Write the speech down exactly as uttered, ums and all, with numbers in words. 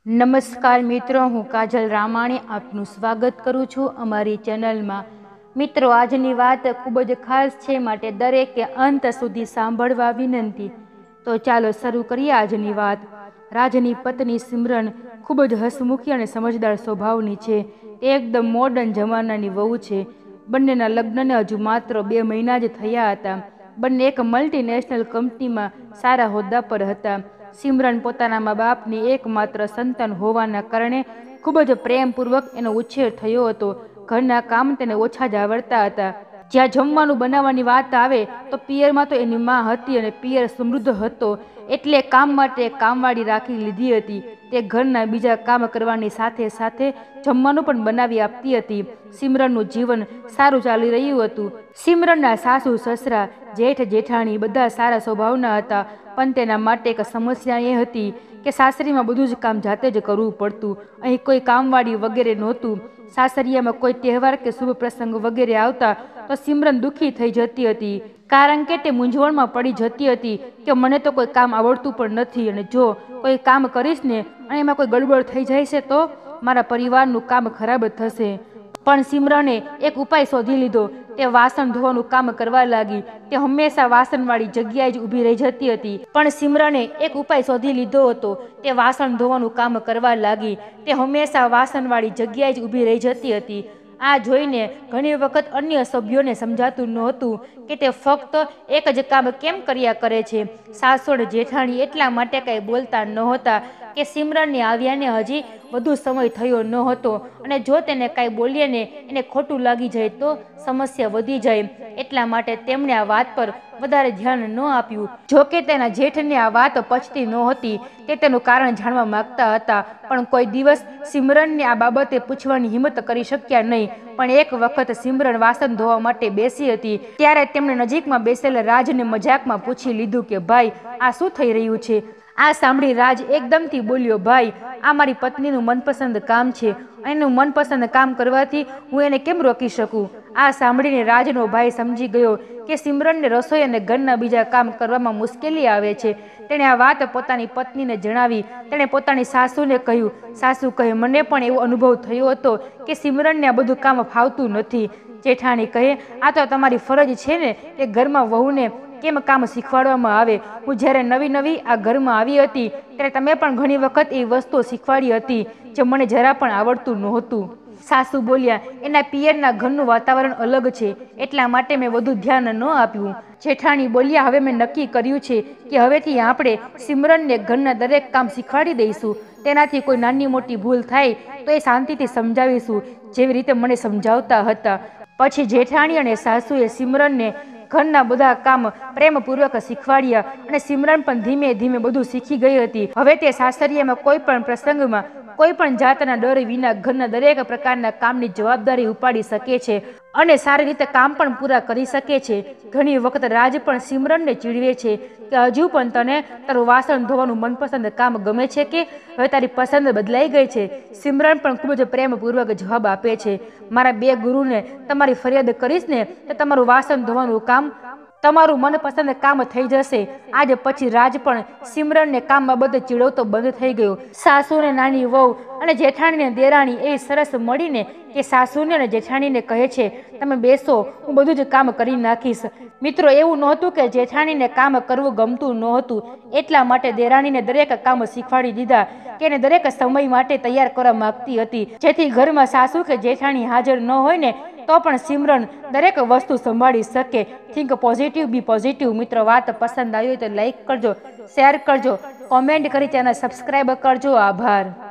नमस्कार मित्रों, हूँ काजल रामाणी आपનું સ્વાગત કરું છું અમારી ચેનલમાં। મિત્રો, આજની વાત ખૂબ જ ખાસ છે, માટે દરેકે અંત સુધી સાંભળવા વિનંતી। તો ચાલો શરૂ કરીએ આજની વાત। રાજની પત્ની સિમરન ખૂબ જ હસમુખી અને સમજદાર સ્વભાવની છે। તે એકદમ મોડર્ન જમાનાની વહુ છે। બંનેના લગ્નને હજુ માત્ર બે મહિના જ થયા હતા। બંને એક મલ્ટીનેશનલ કંપનીમાં સારા હોદ્દા પર હતા। સિમરન પોતાના મા બાપની એકમાત્ર સંતાન હોવાના કારણે ખૂબ જ પ્રેમપૂર્વક એનો ઉછેર થયો હતો। ઘરના કામ તેને ઓછા જ આવડતા હતા। જ્યાં જમવાનું બનાવવાની વાત આવે તો પિયરમાં તો એની માં હતી અને પિયર સમૃદ્ધ હતો, એટલે કામ માટે કામવાળી રાખી લીધી હતી। તે ઘરના બીજા કામ કરવાની સાથે સાથે જમવાનું પણ બનાવી આપતી હતી। સિમરનનું જીવન સારું ચાલી રહ્યું હતું। સિમરનના સાસુ સસરા, જેઠ જેઠાણી બધા સારા સ્વભાવના હતા, પણ તેના માટે એક સમસ્યા એ હતી કે સાસરીમાં બધું જ કામ જાતે જ કરવું પડતું। અહીં કોઈ કામવાળી વગેરે નહોતું। સાસરિયામાં કોઈ તહેવાર કે શુભ પ્રસંગ વગેરે આવતા તો સિમરન દુઃખી થઈ જતી હતી, કારણ કે તે મૂંઝવણમાં પડી જતી હતી કે મને તો કોઈ કામ આવડતું પણ નથી, અને જો કોઈ કામ કરીશ ને અને એમાં કોઈ ગડબડ થઈ જાય છે તો મારા પરિવારનું કામ ખરાબ થશે। પણ સિમરને એક ઉપાય શોધી લીધો। તે વાસણ ધોવાનું કામ કરવા લાગી। તે હંમેશા વાસણવાળી જગ્યાએ જ ઊભી રહી જતી હતી। પણ સિમરને એક ઉપાય શોધી લીધો હતો। તે વાસણ ધોવાનું કામ કરવા લાગી। તે હંમેશા વાસણવાળી જગ્યાએ જ ઊભી રહી જતી હતી। આ જોઈને ઘણી વખત અન્ય સભ્યોને સમજાતું નહોતું કે તે ફક્ત એક જ કામ કેમ કર્યા કરે છે। સાસુ અને જેઠાણી એટલા માટે કંઈ બોલતા નહોતા કે સિમરનને આવ્યાને હજી વધુ સમય થયો ન હતો, અને જો તેને કાંઈ બોલીએ ને એને ખોટું લાગી જાય તો સમસ્યા વધી જાય, એટલા માટે તેમણે આ વાત પર વધારે ધ્યાન ન આપ્યું। જો કે તેના જેઠને આ વાત પચતી નહોતી। તે તેનું કારણ જાણવા માંગતા હતા, પણ કોઈ દિવસ સિમરનને આ બાબતે પૂછવાની હિંમત કરી શક્યા નહીં। પણ એક વખત સિમરન વાસણ ધોવા માટે બેસી હતી, ત્યારે તેમણે નજીકમાં બેસેલા રાજને મજાકમાં પૂછી લીધું કે ભાઈ, આ શું થઈ રહ્યું છે? આ સાંભળી રાજ એકદમથી બોલ્યો, ભાઈ, આ મારી પત્નીનું મનપસંદ કામ છે, અને એનું મનપસંદ કામ કરવાથી હું એને કેમ રોકી શકું? આ સાંભળીને રાજનો ભાઈ સમજી ગયો કે સિમરનને રસોઈ અને ઘરના બીજા કામ કરવામાં મુશ્કેલી આવે છે। તેણે આ વાત પોતાની પત્નીને જણાવી। તેણે પોતાની સાસુને કહ્યું। સાસુ કહે, મને પણ એવો અનુભવ થયો હતો કે સિમરનને આ બધું કામ ફાવતું નથી। જેઠાણી કહે, આ તો તમારી ફરજ છે ને કે ઘરમાં વહુને કેમ કામ શીખવાડવામાં આવે। હું જ્યારે નવી નવી આ ઘરમાં આવી હતી ત્યારે તમે પણ ઘણી વખત એ વસ્તુઓ શીખવાડી હતી જે મને જરા પણ આવડતું નહોતું। સાસુ બોલ્યા, એના પિયરના ઘરનું વાતાવરણ અલગ છે, એટલા માટે મેં વધુ ધ્યાન ન આપ્યું। જેઠાણી બોલ્યા, હવે મેં નક્કી કર્યું છે કે હવેથી આપણે સિમરનને ઘરના દરેક કામ શીખવાડી દઈશું। તેનાથી કોઈ નાની મોટી ભૂલ થાય તો એ શાંતિથી સમજાવીશું, જેવી રીતે મને સમજાવતા હતા। પછી જેઠાણી અને સાસુએ સિમરનને ઘરના બધા કામ પ્રેમપૂર્વક શીખવાડ્યા, અને સિમરન પણ ધીમે ધીમે બધું શીખી ગઈ હતી। હવે તે સાસરિયામાં કોઈ પણ પ્રસંગમાં કોઈ પણ જાતના ડર વિના ઘરના દરેક પ્રકારના કામની જવાબદારી ઉપાડી શકે છે, અને સારી રીતે કામ પણ પૂરા કરી શકે છે। ઘણી વખત રાજ પણ સિમરનને ચીડવે છે કે હજુ પણ તને તારું વાસણ ધોવાનું મનપસંદ કામ ગમે છે કે હવે તારી પસંદ બદલાઈ ગઈ છે? સિમરન પણ ખૂબ જ પ્રેમપૂર્વક જવાબ આપે છે, મારા બે ગુરુને તમારી ફરિયાદ કરીશ ને તો તમારું વાસણ ધોવાનું કામ તમારું મનપસંદ કામ થઈ જશે। આજ પછી રાજ પણ સિમરનને કામ બાબતે ચીડવતો બંધ થઈ ગયો। સાસુને નાની વહુ અને જેઠાણીને દેરાણી એવી સરસ મળીને કે સાસુને અને જેઠાણીને કહે છે, તમે બેસો, હું બધું જ કામ કરી નાખીશ। મિત્રો, એવું નહોતું કે જેઠાણીને કામ કરવું ગમતું નહોતું, એટલા માટે દેરાણીને દરેક કામ શીખવાડી દીધા કે એને દરેક સમય માટે તૈયાર કરવા માંગતી હતી, જેથી ઘરમાં સાસુ કે જેઠાણી હાજર ન હોય ને તો પણ સિમરન દરેક વસ્તુ સંભાળી શકે। Think positive, be positive. મિત્રો, વાત પસંદ આવી હોય તો લાઈક કરજો, શેર કરજો, કોમેન્ટ કરી ચેનલ સબસ્ક્રાઈબ કરજો। આભાર।